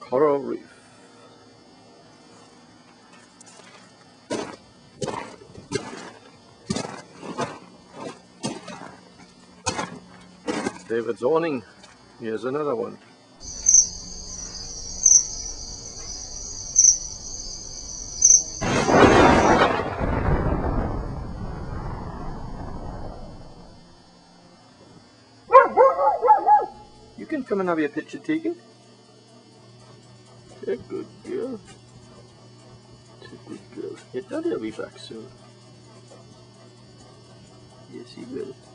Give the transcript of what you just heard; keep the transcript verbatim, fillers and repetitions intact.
Coral Reef. David's awning. Here's another one. You can come and have your picture taken. A good girl. It's a good girl. Your daddy will be back soon. Yes, he will.